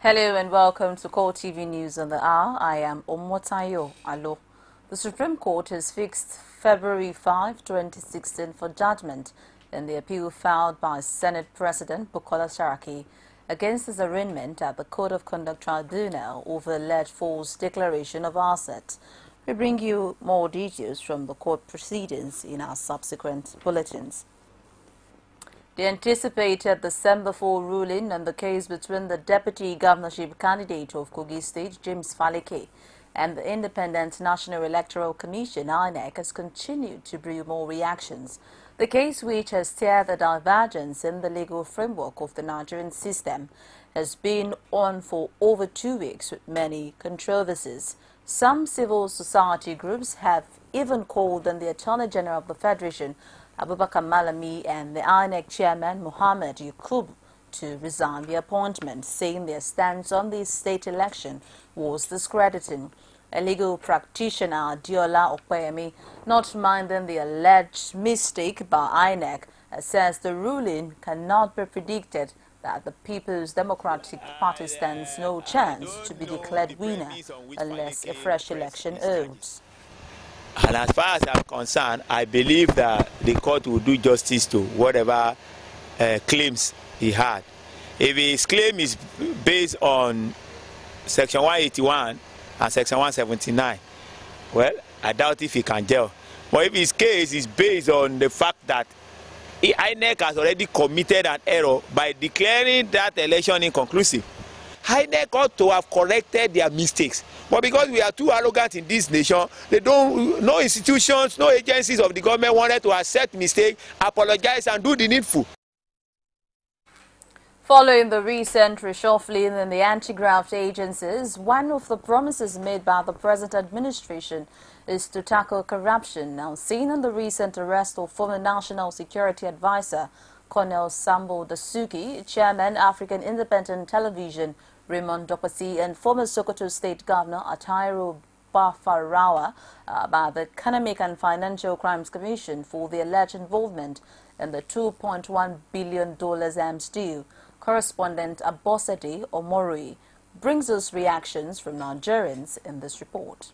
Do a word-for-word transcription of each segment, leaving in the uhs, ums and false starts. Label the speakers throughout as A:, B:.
A: Hello and welcome to CoreTV News on the Hour. I am Omotayo Alo. The Supreme Court has fixed February fifth, twenty sixteen for judgment in the appeal filed by Senate President Bukola Saraki against his arraignment at the Code of Conduct Tribunal over alleged false declaration of assets. We bring you more details from the court proceedings in our subsequent bulletins. The anticipated December fourth ruling on the case between the deputy governorship candidate of Kogi State, James Faleke, and the Independent National Electoral Commission, I N E C, has continued to brew more reactions. The case, which has stirred the divergence in the legal framework of the Nigerian system, has been on for over two weeks with many controversies. Some civil society groups have even called on the Attorney General of the Federation, Abubakar Malami, and the I N E C chairman, Mohammed Yakub, to resign the appointment, saying their stance on the state election was discrediting. A legal practitioner, Diola Okweyemi, not minding the alleged mistake by I N E C, says the ruling cannot be predicted, that the People's Democratic Party stands no chance to be declared winner unless a fresh election holds.
B: And as far as I'm concerned, I believe that the court will do justice to whatever uh, claims he had. If his claim is based on Section one eighty-one and Section one seventy-nine, well, I doubt if he can jail. But if his case is based on the fact that I N E C has already committed an error by declaring that election inconclusive, I N E C ought to have corrected their mistakes. But because we are too arrogant in this nation, they don't, no institutions, no agencies of the government wanted to accept mistake, apologize, and do the needful.
A: Following the recent reshuffling in the anti-graft agencies, one of the promises made by the present administration is to tackle corruption. Now, seen in the recent arrest of former National Security Advisor Colonel Sambo Dasuki, Chairman African Independent Television Raymond Dokwesi, and former Sokoto State Governor Atairu Bafarawa uh, by the Economic and Financial Crimes Commission for the alleged involvement in the two point one billion dollars arms deal. Correspondent Abosede Omori brings us reactions from Nigerians in this report.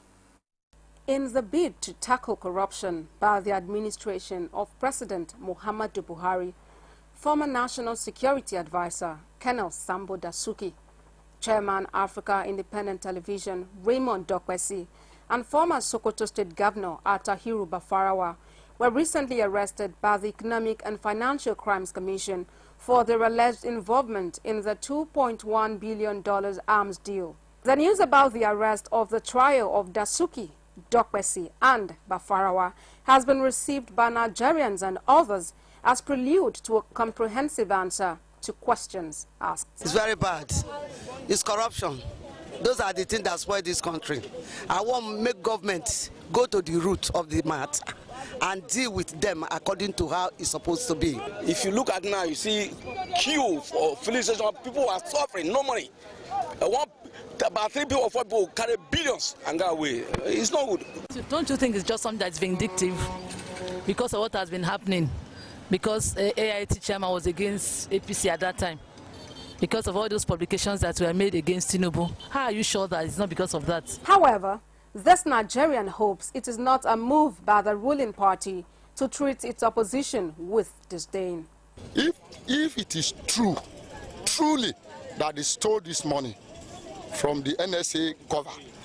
C: In the bid to tackle corruption by the administration of President Muhammadu Buhari, former National Security Advisor Colonel Sambo Dasuki, Chairman Africa Independent Television Raymond Dokwesi, and former Sokoto State Governor Atahiru Bafarawa were recently arrested by the Economic and Financial Crimes Commission for their alleged involvement in the two point one billion dollars arms deal. The news about the arrest of the trio of Dasuki, Dokwesi, and Bafarawa has been received by Nigerians and others as prelude to a comprehensive answer to questions asked.
D: It's very bad. It's corruption. Those are the things that spoil this country. I want to make government go to the root of the matter and deal with them according to how it's supposed to be.
E: If you look at now, you see queue for filling station. People are suffering, no money. Uh, one, about three people or four people carry billions and go away. It's not good.
F: Don't you think it's just something that's vindictive because of what has been happening? Because uh, A I T chairman was against A P C at that time. Because of all those publications that were made against Tinubu. How are you sure that it's not because of that?
C: However, this Nigerian hopes it is not a move by the ruling party to treat its opposition with disdain.
G: If, if it is true, truly, that they stole this money from the N S A cover,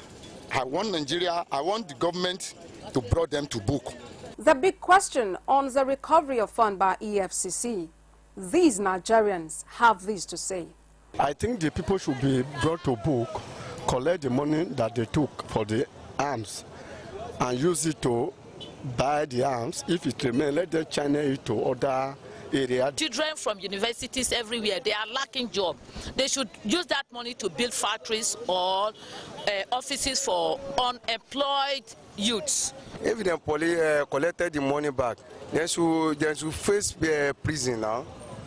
G: I want Nigeria, I want the government to bring them to book.
C: The big question on the recovery of fund by E F C C, these Nigerians have this to say.
H: I think the people should be brought to book, collect the money that they took for the arms, and use it to buy the arms. If it remains, let them channel it to other areas.
F: Children from universities everywhere, they are lacking jobs. They should use that money to build factories or uh, offices for unemployed youths.
I: If the police uh, collected the money back, they should, they should face uh, prison now.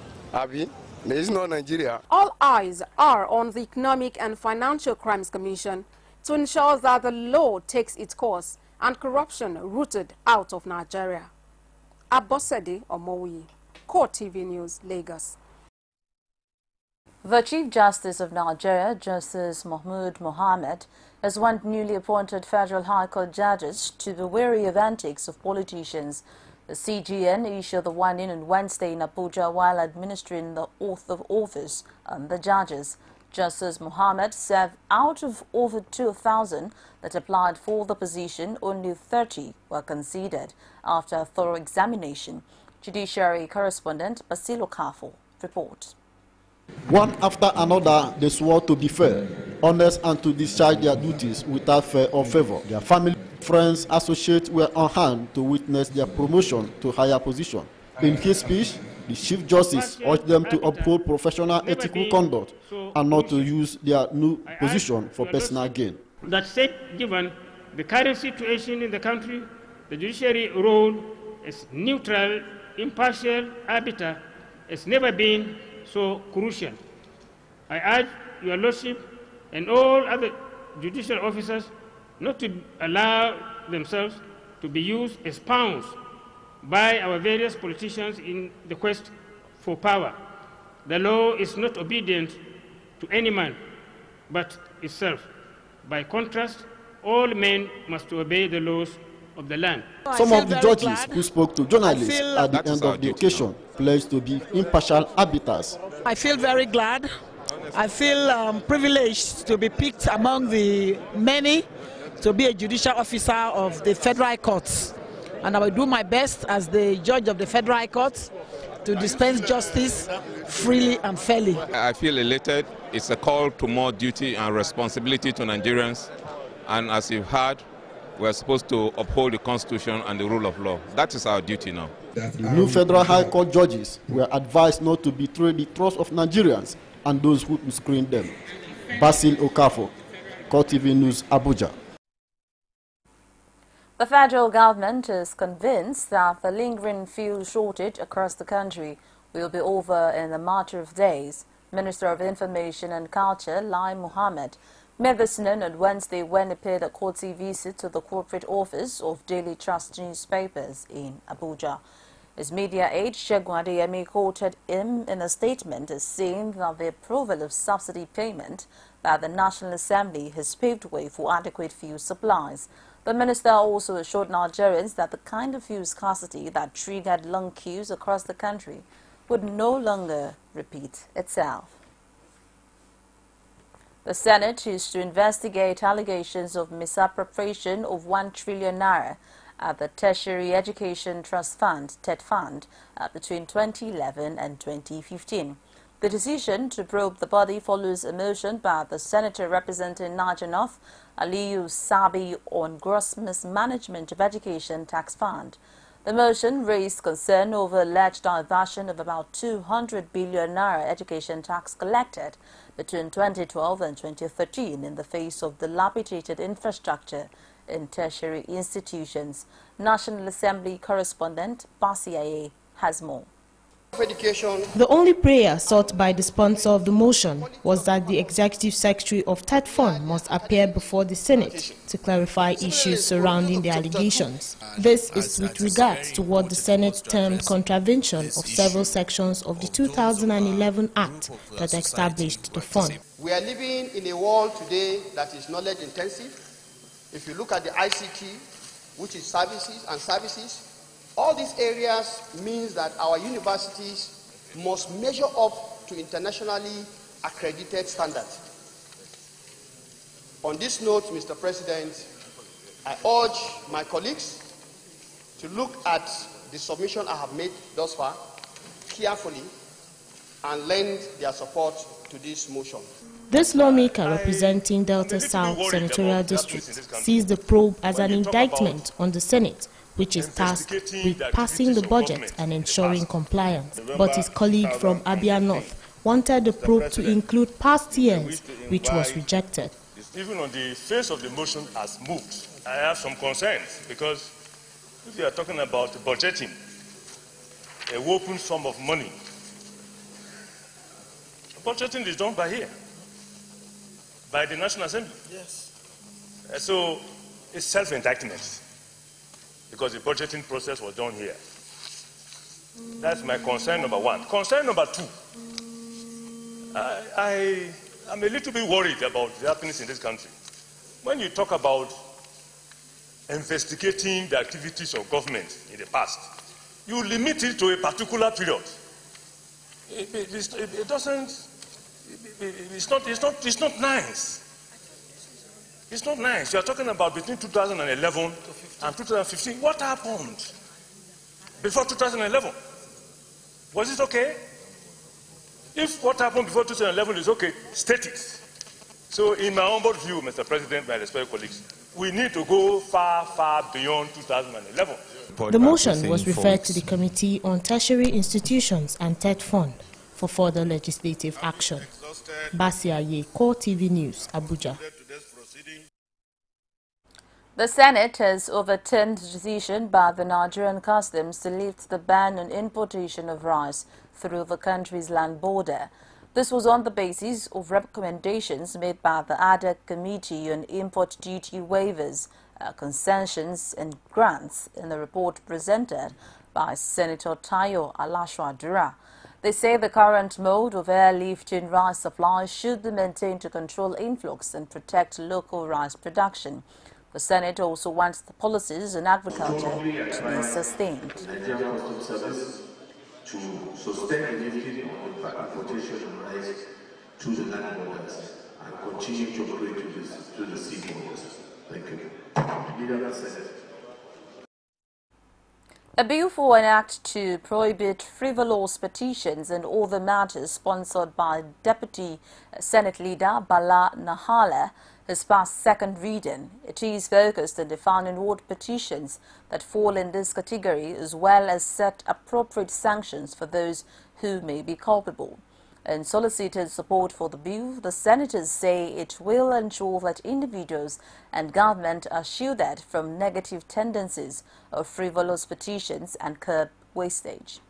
I: Abi, there is no Nigeria.
C: All eyes are on the Economic and Financial Crimes Commission to ensure that the law takes its course and corruption rooted out of Nigeria. Abosede Omori, CoreTV News, Lagos.
A: The Chief Justice of Nigeria, Justice Mahmood Mohammed, has warned newly appointed Federal High Court judges to be wary of antics of politicians. The C G N issued the warning on Wednesday in Abuja while administering the oath of office on the judges. Justice Mohammed said out of over two thousand that applied for the position, only thirty were considered after a thorough examination. Judiciary correspondent Basil Okafor reports.
J: One after another, they swore to be fair, honest, and to discharge their duties without fear or favor. Their family, friends, associates were on hand to witness their promotion to higher position. In his speech, the Chief Justice urged them to uphold professional ethical conduct and not to use their new position for personal gain.
K: That said, given the current situation in the country, the judiciary role as neutral, impartial arbiter has never been so crucial. I urge your Lordship and all other judicial officers not to allow themselves to be used as pawns by our various politicians in the quest for power. The law is not obedient to any man but itself. By contrast, all men must obey the laws of the land.
J: Some of the judges who spoke to journalists at the end of the occasion pledged to be impartial arbiters.
L: I feel very glad. I feel um, privileged to be picked among the many to be a judicial officer of the Federal Courts. And I will do my best as the judge of the Federal Courts to dispense justice freely and fairly.
M: I feel elated. It's a call to more duty and responsibility to Nigerians. And as you've heard, we're supposed to uphold the Constitution and the rule of law. That is our duty now.
J: The new Federal High Court judges were advised not to betray the trust of Nigerians and those who will screen them. Basil Okafor, CoreTV News, Abuja.
A: The federal government is convinced that the lingering fuel shortage across the country will be over in a matter of days. Minister of Information and Culture, Lai Mohammed, made this known on Wednesday when he paid a courtesy visit to the corporate office of Daily Trust newspapers in Abuja. His media aide, Segun Adeyemi, quoted him in a statement as saying that the approval of subsidy payment by the National Assembly has paved way for adequate fuel supplies. The minister also assured Nigerians that the kind of fuel scarcity that triggered long queues across the country would no longer repeat itself. The Senate is to investigate allegations of misappropriation of one trillion naira at the Tertiary Education Trust Fund, T E T Fund, uh, between twenty eleven and twenty fifteen. The decision to probe the body follows a motion by the senator representing Niger North, Aliyu Sabi, on gross mismanagement of Education Tax Fund. The motion raised concern over alleged diversion of about two hundred billion naira education tax collected between twenty twelve and twenty thirteen in the face of dilapidated infrastructure in tertiary institutions. National Assembly correspondent Basiaye has more.
N: The only prayer sought by the sponsor of the motion was that the executive secretary of T E T Fund must appear before the Senate to clarify issues surrounding the allegations. This is with regards to what the Senate termed contravention of several sections of the two thousand eleven Act that established the fund.
O: We are living in a world today that is knowledge intensive. If you look at the I C T, which is services and services, all these areas means that our universities must measure up to internationally accredited standards. On this note, Mister President, I urge my colleagues to look at the submission I have made thus far carefully and lend their support to this motion.
N: This lawmaker representing Delta South Senatorial District sees the probe as an indictment on the Senate, which is tasked with passing the budget and ensuring compliance. But his colleague from Abia North wanted the probe to include past years, which was rejected.
P: Even on the face of the motion as moved, I have some concerns, because if you are talking about budgeting a whopping sum of money, budgeting is done by here, by the National Assembly. Yes. So it's self-indictment, because the budgeting process was done here. That's my concern number one. Concern number two, I, I am a little bit worried about the happenings in this country. When you talk about investigating the activities of government in the past, you limit it to a particular period. It, it, it, it doesn't, it, it's, not, it's, not, it's not nice. It's not nice. You are talking about between two thousand eleven and two thousand fifteen. What happened before two thousand eleven? Was it okay? If what happened before two thousand eleven is okay, state it. So in my humble view, Mister President, my respected colleagues, we need to go far, far beyond two thousand eleven.
N: The motion was referred to the Committee on Tertiary Institutions and TED Fund for further legislative action. Basiaye, CoreTV News, Abuja.
A: The Senate has overturned the decision by the Nigerian Customs to lift the ban on importation of rice through the country's land border. This was on the basis of recommendations made by the A D E C Committee on Import Duty Waivers, uh, Concessions and Grants in the report presented by Senator Tayo Alashwa-Dura. They say the current mode of airlifting rice supply should be maintained to control influx and protect local rice production. The Senate also wants the policies in agriculture to be sustained.
Q: To sustain the lifting of the importation of rice to the land borders and continue to operate to the, to the sea borders. Thank you. Leader of the Senate.
A: A bill for an act to prohibit frivolous petitions and other matters sponsored by Deputy Senate Leader Bala Nahala has passed second reading. It is focused on defining what petitions that fall in this category as well as set appropriate sanctions for those who may be culpable. And solicited support for the bill, the senators say it will ensure that individuals and government are shielded from negative tendencies of frivolous petitions and curb wastage.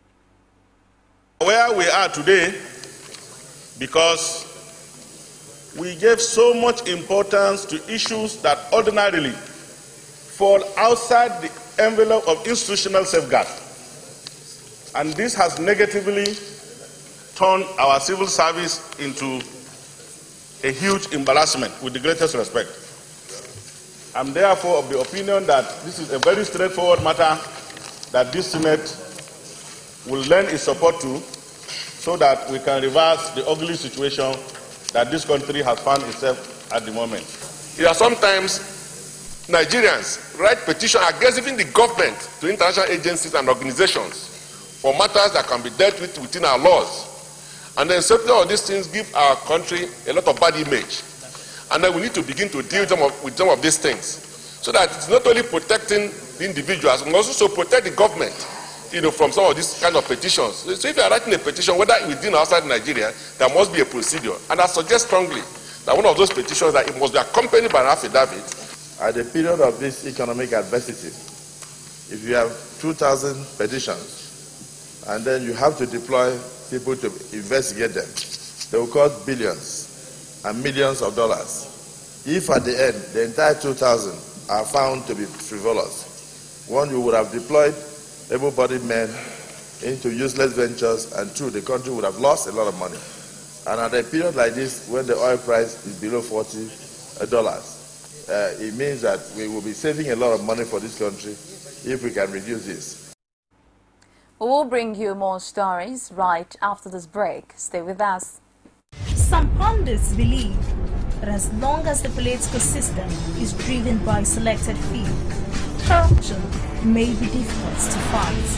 R: Where we are today, because we gave so much importance to issues that ordinarily fall outside the envelope of institutional safeguard. And this has negatively turned our civil service into a huge embarrassment, with the greatest respect. I'm therefore of the opinion that this is a very straightforward matter that this Senate will lend its support to so that we can reverse the ugly situation that this country has found itself at the moment.
S: It is sometimes Nigerians write petitions against even the government to international agencies and organizations for matters that can be dealt with within our laws. And then certain of these things give our country a lot of bad image. And then we need to begin to deal with some of, with some of these things, so that it's not only protecting the individuals, but also protect the government, you know, from some of these kind of petitions. So if you are writing a petition, whether within or outside Nigeria, there must be a procedure. And I suggest strongly that one of those petitions, that it must be accompanied by an affidavit.
T: At the period of this economic adversity, if you have two thousand petitions, and then you have to deploy people to investigate them, they will cost billions and millions of dollars. If at the end, the entire two thousand are found to be frivolous, one, you would have deployed able-bodied men into useless ventures, and two, the country would have lost a lot of money. And at a period like this, when the oil price is below forty dollars, uh, it means that we will be saving a lot of money for this country if we can reduce this.
A: We will bring you more stories right after this break. Stay with us.
U: Some pundits believe that as long as the political system is driven by selected few, corruption may be difficult to fight.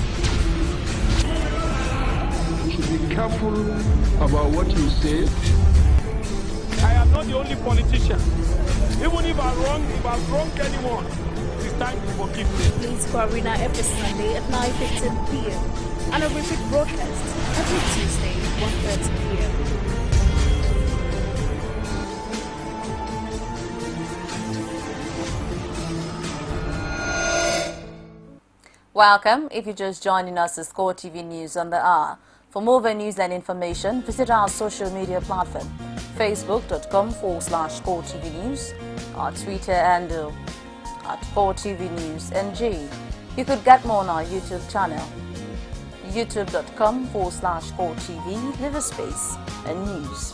V: You should be careful about what you say.
W: I am not the only politician. Even if I'm wrong, if I've wronged anyone, it's time to forgive me.
U: Please Arena every Sunday at nine fifteen p m and a repeat broadcast every Tuesday at one thirty p m
A: Welcome. If you're just joining us, it's CoreTV News on the hour. For more news and information, visit our social media platform, facebook.com forward slash CoreTV News, our Twitter handle at CoreTV News N G. You could get more on our YouTube channel, youtube.com forward slash CoreTV, Live Space and News.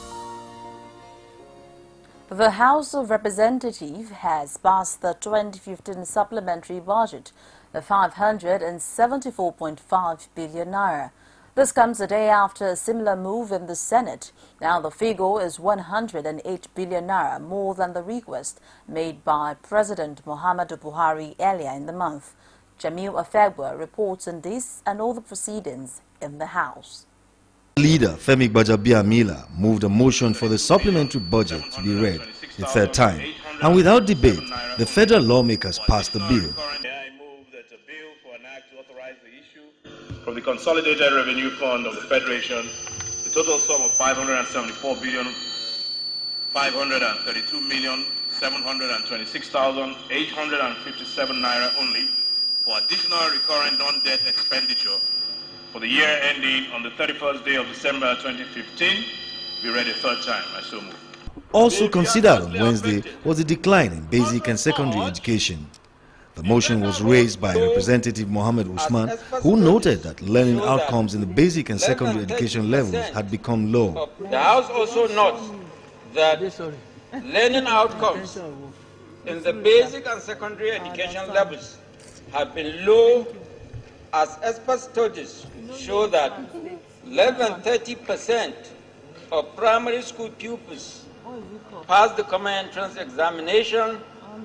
A: The House of Representatives has passed the twenty fifteen supplementary budget of five hundred seventy-four point five billion naira. This comes a day after a similar move in the Senate. Now the figure is one hundred eight billion naira, more than the request made by President Muhammadu Buhari earlier in the month. Jamil Afegwa reports on this and all the proceedings in the House.
B: Leader Femi Gbajabiamila moved a motion for the supplementary budget to be read the third time, and without debate, the federal lawmakers passed the bill.
D: From the Consolidated Revenue Fund of the Federation, the total sum of five hundred seventy-four billion, five hundred thirty-two million, seven hundred twenty-six thousand, eight hundred fifty-seven naira only for additional recurrent non-debt expenditure for the year ending on the thirty-first day of December twenty fifteen, be read a third time. I so move.
B: Also considered on Wednesday was the decline in basic and secondary education. The motion was raised by Representative Mohammed Usman, who noted that learning outcomes in the basic and secondary education levels had become low.
E: The House also notes that learning outcomes in the basic and secondary education levels have been low, as expert studies show that less than thirty percent of primary school pupils pass the common entrance examination,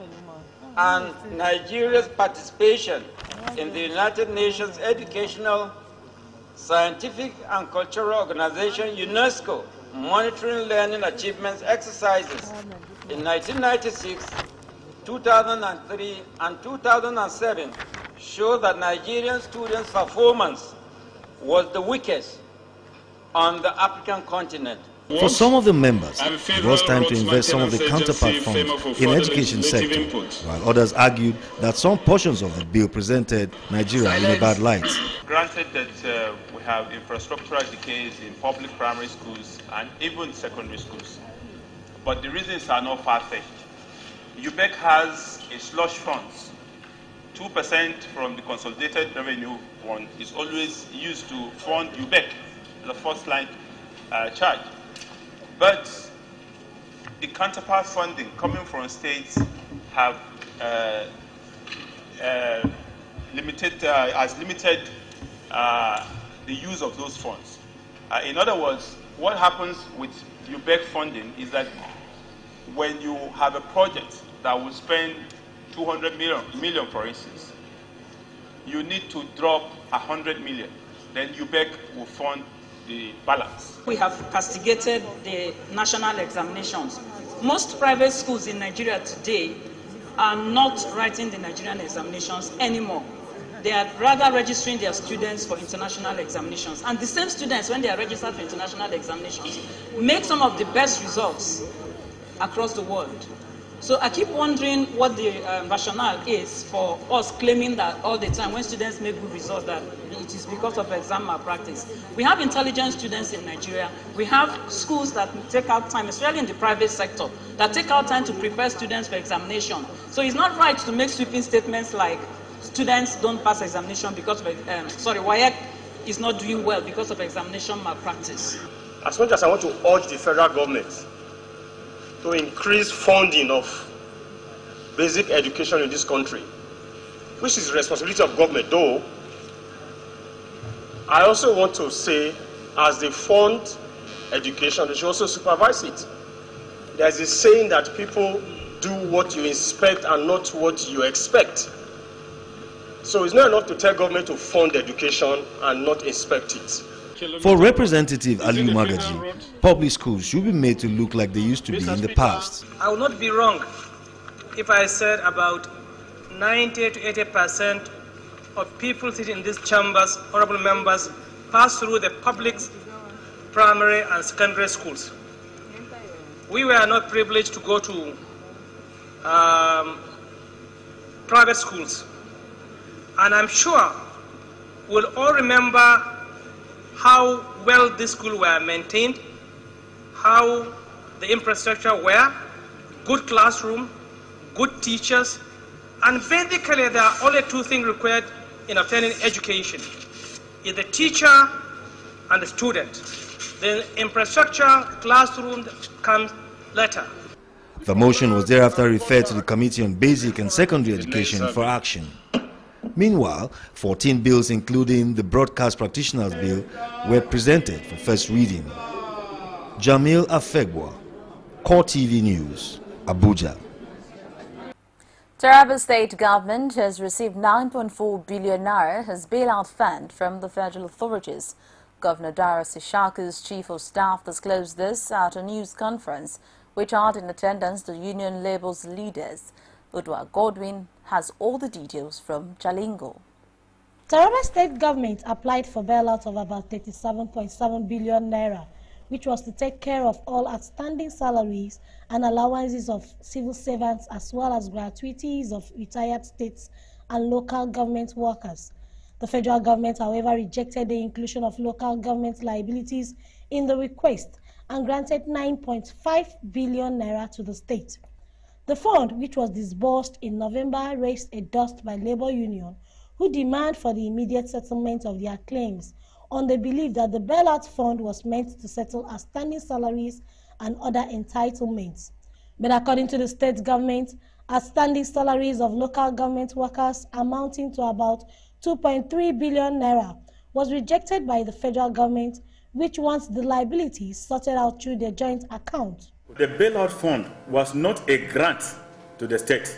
E: and Nigeria's participation in the United Nations Educational, Scientific and Cultural Organization UNESCO Monitoring Learning Achievements exercises in nineteen ninety-six, two thousand three and two thousand seven show that Nigerian students' performance was the weakest on the African continent.
B: For some of the members, it was time to invest some of the counterpart funds in education sector, while others argued that some portions of the bill presented Nigeria in a bad light.
D: Granted that uh, we have infrastructural decays in public primary schools and even secondary schools, but the reasons are not far-fetched. U B E C has a slush funds. two percent from the consolidated revenue fund is always used to fund U B E C, the first line uh, charge. But the counterpart funding coming from states have uh, uh, limited, uh, has limited uh, the use of those funds. Uh, in other words, what happens with U B E C funding is that when you have a project that will spend two hundred million, million, for instance, you need to drop one hundred million. Then U B E C will fund the balance.
X: We have castigated the national examinations. Most private schools in Nigeria today are not writing the Nigerian examinations anymore. They are rather registering their students for international examinations. And the same students, when they are registered for international examinations, make some of the best results across the world. So I keep wondering what the um, rationale is for us claiming that all the time when students make good results that it is because of exam malpractice. We have intelligent students in Nigeria. We have schools that take out time, especially in the private sector, that take out time to prepare students for examination. So it's not right to make sweeping statements like students don't pass examination because of, um, sorry, W A E C is not doing well because of examination malpractice.
Y: As much as I want to urge the federal government to increase funding of basic education in this country, which is the responsibility of government, though, I also want to say, as they fund education, they should also supervise it. There's a saying that people do what you inspect and not what you expect. So it's not enough to tell government to fund education and not inspect it.
B: For Representative Aliu Magaji, public schools should be made to look like they used to be in the past.
Z: I would not be wrong if I said about ninety to eighty percent of people sitting in these chambers, honorable members, pass through the public primary and secondary schools. We were not privileged to go to um, private schools. And I'm sure we'll all remember how well these schools were maintained, how the infrastructure were, good classroom, good teachers, and basically there are only two things required in obtaining education. is the teacher and the student. The infrastructure, classroom comes later.
B: The motion was thereafter referred to the Committee on Basic and Secondary Education for action. Meanwhile, fourteen bills, including the Broadcast Practitioners Bill, were presented for first reading. Jamil Afegwa, CoreTV News, Abuja.
A: Taraba State government has received nine point four billion naira as bailout fund from the federal authorities. Governor Dara Sishaku's chief of staff disclosed this at a news conference, which had in attendance the Union Labour's leaders. Udwa Godwin has all the details from Jalingo.
C: Taraba State government applied for bailout of about thirty-seven point seven billion naira, which was to take care of all outstanding salaries and allowances of civil servants as well as gratuities of retired states and local government workers. The federal government, however, rejected the inclusion of local government liabilities in the request and granted nine point five billion naira to the state. The fund, which was disbursed in November, raised a dust by labor union who demand for the immediate settlement of their claims on the belief that the bailout fund was meant to settle outstanding salaries and other entitlements. But according to the state government, outstanding salaries of local government workers amounting to about two point three billion naira was rejected by the federal government, which wants the liabilities sorted out through their joint account.
F: The bailout fund was not a grant to the state,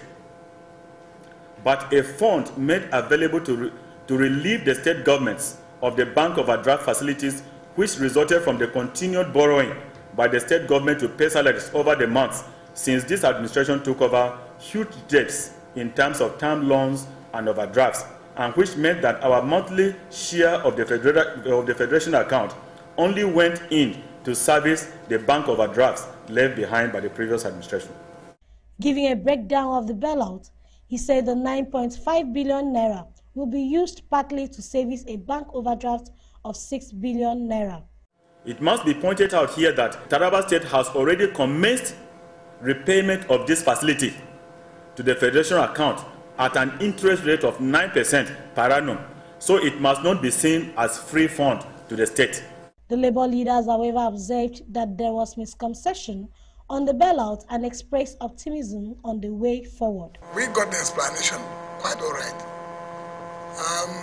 F: but a fund made available to, re to relieve the state governments of the bank overdraft facilities, which resulted from the continued borrowing by the state government to pay salaries over the months since this administration took over huge debts in terms of term loans and overdrafts, and which meant that our monthly share of the, federa of the federation account only went in to service the bank overdrafts left behind by the previous administration.
C: Giving a breakdown of the bailout, he said the nine point five billion naira will be used partly to service a bank overdraft of six billion naira.
F: It must be pointed out here that Taraba State has already commenced repayment of this facility to the federation account at an interest rate of nine percent per annum, so it must not be seen as free fund to the state.
C: The labor leaders, however, observed that there was misconception on the bailout and expressed optimism on the way forward.
G: We got the explanation quite all right. Um,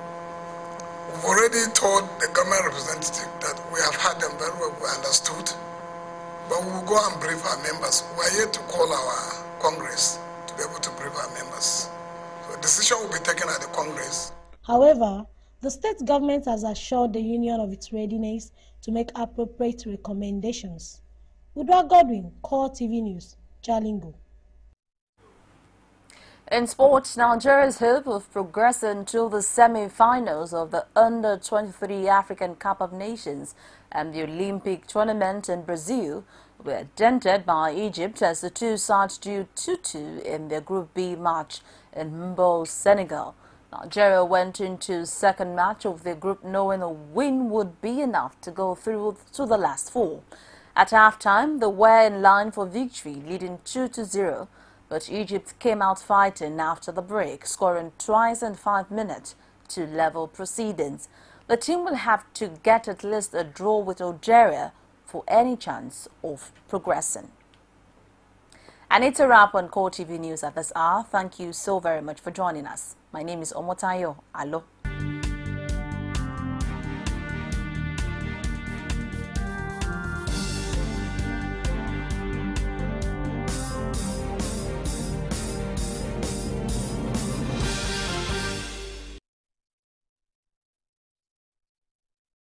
G: we've already told the government representative that we have had them very well, we understood, but we will go and brief our members. We are here to call our Congress to be able to brief our members. So a decision will be taken at the Congress.
C: However, the state government has assured the union of its readiness to make appropriate recommendations. Udwa Godwin, CoreTV News, Jalingo.
A: In sports, Nigeria's hope of progressing to the semi-finals of the under twenty-three African Cup of Nations and the Olympic tournament in Brazil were dented by Egypt as the two sides drew two two in their Group B match in Mbo, Senegal. Nigeria went into second match of the group knowing a win would be enough to go through to the last four. At halftime, they were in line for victory, leading two to zero, but Egypt came out fighting after the break, scoring twice in five minutes to level proceedings. The team will have to get at least a draw with Algeria for any chance of progressing. And it's a wrap on CoreTV News at this hour. Thank you so very much for joining us. My name is Omotayo Alo.